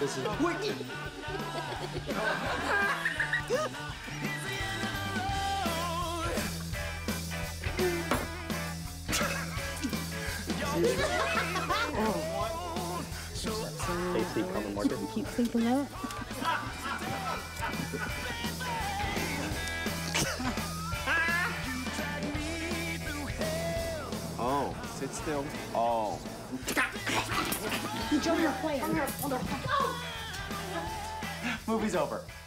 This is... Wait! Stacy, come and market. Keep thinking that. Oh, sit still. Oh. Join your plan. Movie's over.